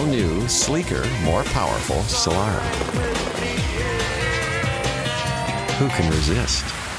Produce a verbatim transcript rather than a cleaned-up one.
all-new, sleeker, more powerful Solara. Who can resist?